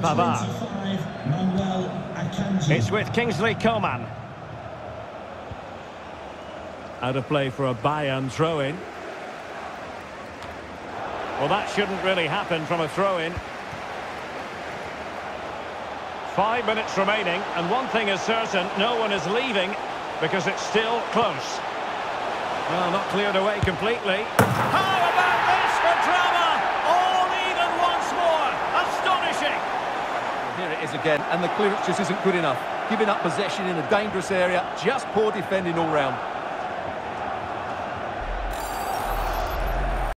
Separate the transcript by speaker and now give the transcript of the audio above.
Speaker 1: Pavard. It's with Kingsley Coman. Out of play for a Bayern throw-in. Well, that shouldn't really happen from a throw-in. 5 minutes remaining, and one thing is certain, no one is leaving because it's still close. Well, not cleared away completely. How about this for drama? All even once more. Astonishing.
Speaker 2: Here it is again, and the clearance just isn't good enough. Giving up possession in a dangerous area, just poor defending all round.